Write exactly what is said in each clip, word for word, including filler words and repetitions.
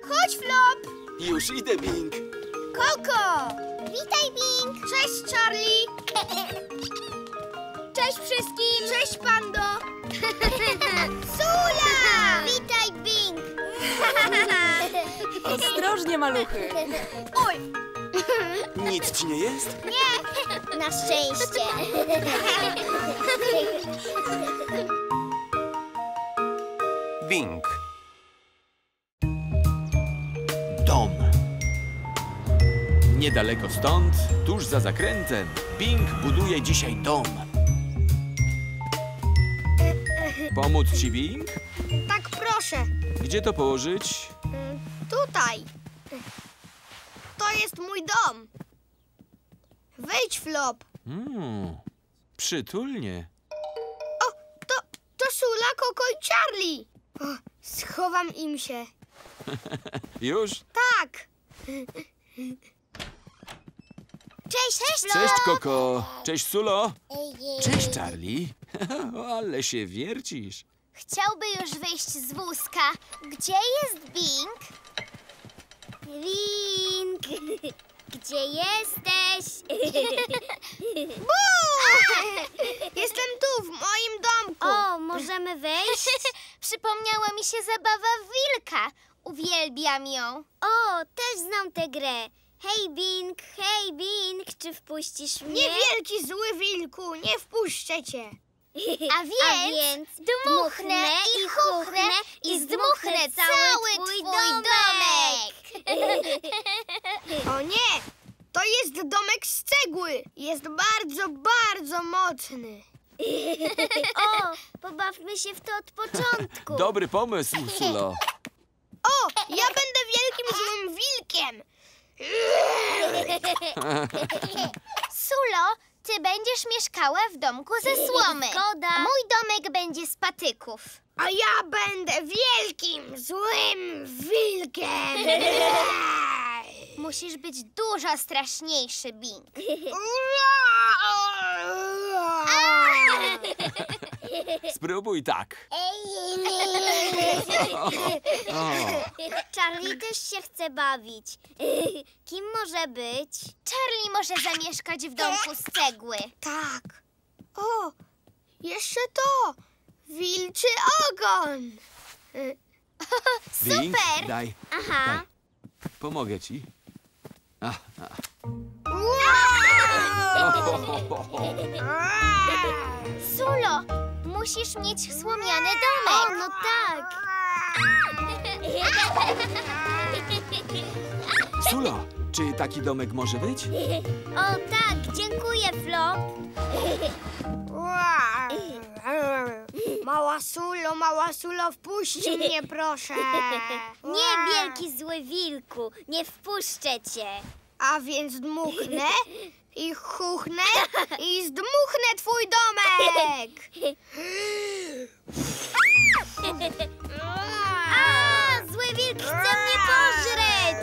Chodź, Flop! Już idę, Bing. Koko! Witaj, Bing! Cześć, Charlie! Cześć wszystkim! Cześć, Pando! Sula! Witaj, Bing! Ostrożnie, maluchy! Oj! Nic ci nie jest? Nie! Na szczęście! Bing. Dom. Niedaleko stąd, tuż za zakrętem, Bing buduje dzisiaj dom. Pomóc ci, Bing? Tak, proszę. Gdzie to położyć? Tutaj. To jest mój dom. Wejdź, Flop. Mm, przytulnie. O, to, to Sula, Koko i Charlie. O, schowam im się. Już? Tak. Cześć, cześć, Flop. Cześć, Koko. Cześć, Sulo. Cześć, Charlie. Ale się wiercisz. Chciałby już wyjść z wózka. Gdzie jest Bing? Bing. Gdzie jesteś? Jestem tu, w moim domku. O, możemy wejść? Przypomniała mi się zabawa Wilka. Uwielbiam ją. O, też znam tę grę. Hej, Bing, hej, Bing, czy wpuścisz mnie? Nie, wielki zły wilku, nie wpuszczę cię. A więc, A więc dmuchnę i chuchnę i zdmuchnę cały twój, twój domek. O nie, to jest domek z cegły. Jest bardzo, bardzo mocny. O, pobawmy się w to od początku. Dobry pomysł, Sulo. O, ja będę wielkim złym wilkiem. Sulo, ty będziesz mieszkała w domku ze słomy. Zgoda. Mój domek będzie z patyków. A ja będę wielkim złym wilkiem. Musisz być dużo straszniejszy, Bing. Spróbuj tak. O. Charlie też się chce bawić. Kim może być? Charlie może zamieszkać w domku z cegły. Tak. O, jeszcze to. Wilczy ogon. Bing, Super! daj. Aha. Daj. Pomogę ci. A, a. Sulo, musisz mieć słomiany domek. O, no tak. Sulo, czy taki domek może być? O tak, dziękuję, Flop. Mała Sulo, mała Sulo, wpuść mnie, proszę. Nie, wielki zły wilku, nie wpuszczę cię. A więc dmuchnę i chuchnę i zdmuchnę twój domek. A, zły wilk chce mnie pożreć.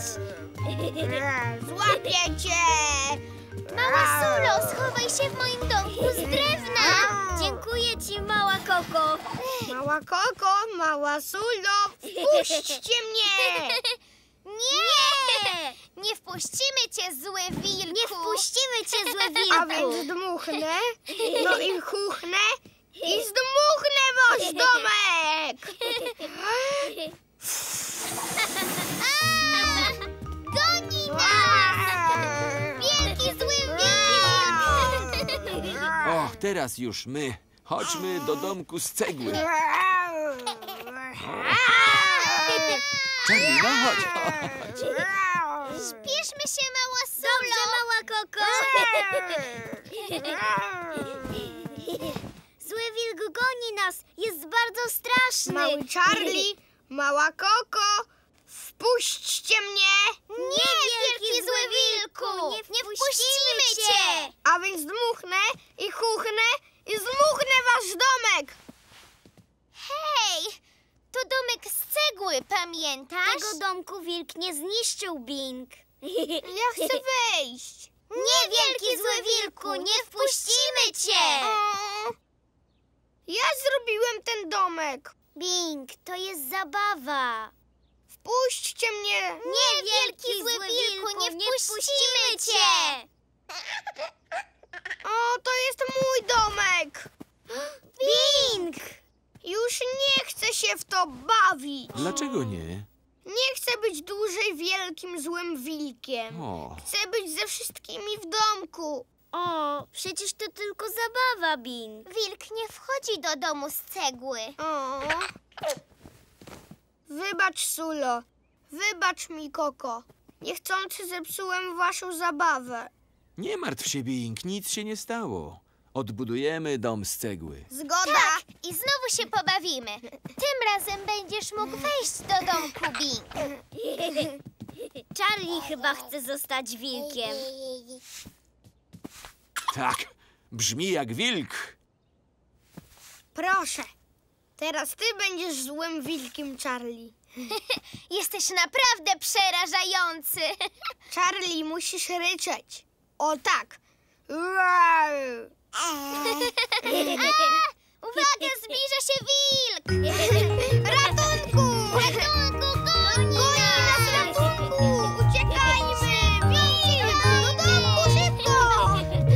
Złapię cię. Mała Sulo, schowaj się w moim domku z drewna. Dziękuję ci, mała Koko. Mała Koko, mała Sulo, wpuśćcie mnie. Nie! Nie wpuścimy cię, zły wilku. Nie wpuścimy cię, zły wilku. A więc dmuchnę, no i chuchnę i zdmuchnę wasz domek. A! Goni nas! Wielki, zły wilk! O, teraz już my. Chodźmy do domku z cegły. Charlie, no chodź, chodź. Śpieszmy się, mała Sulo. Dobrze, mała Koko. Zły wilk goni nas. Jest bardzo straszny. Mały Charlie, mała Koko, wpuśćcie mnie. Nie, wielki, zły wilku. Nie wpuścimy, nie wpuścimy cię. A więc dmuchnę i chuchnę i zmuchnę wasz domek. Hej, to domek z cegły, pamiętasz? Tego domku wilk nie zniszczył, Bing. Ja chcę wejść. Nie, wielki, zły wilku, nie wpuścimy cię. O, ja zrobiłem ten domek. Bing, to jest zabawa. Wpuśćcie mnie. nie wpuścimy cię! O, to jest mój domek! Bing! Już nie chcę się w to bawić. Dlaczego nie? Nie chcę być dłużej wielkim, złym wilkiem. O, Chcę być ze wszystkimi w domku. O, przecież to tylko zabawa, Bing. Wilk nie wchodzi do domu z cegły. O. Wybacz, Sulo. Wybacz mi, Koko. Niechcący zepsułem waszą zabawę. nie martw się, Bing, nic się nie stało. Odbudujemy dom z cegły. Zgoda? Tak, i znowu się pobawimy. Tym razem będziesz mógł wejść do domku, Bing. Charlie chyba chce zostać wilkiem. Tak, brzmi jak wilk. Proszę. Teraz ty będziesz złym wilkiem, Charlie. Jesteś naprawdę przerażający. Charlie, musisz ryczeć. O tak. Roar. Uwaga, zbliża się wilk! Ratunku! Ratunku, goni Goni nas, nas! ratunku! Uciekajmy! Wilk! Do domku, szybko!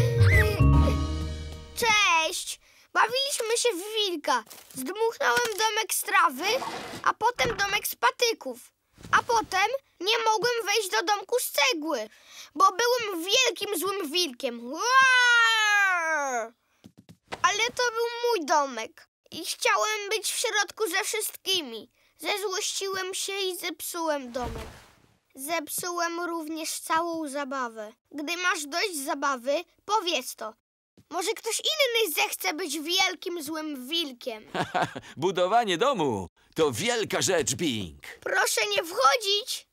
Cześć! Bawiliśmy się w wilka. Zdmuchnąłem domek z trawy, a potem domek z patyków. A potem nie mogłem wejść do domku z cegły, bo byłem wielkim, złym wilkiem. Roar! Ale to był mój domek i chciałem być w środku ze wszystkimi. Zezłościłem się i zepsułem domek. Zepsułem również całą zabawę. Gdy masz dość zabawy, powiedz to. Może ktoś inny zechce być wielkim, złym wilkiem. Budowanie domu to wielka rzecz, Bing. Proszę nie wchodzić.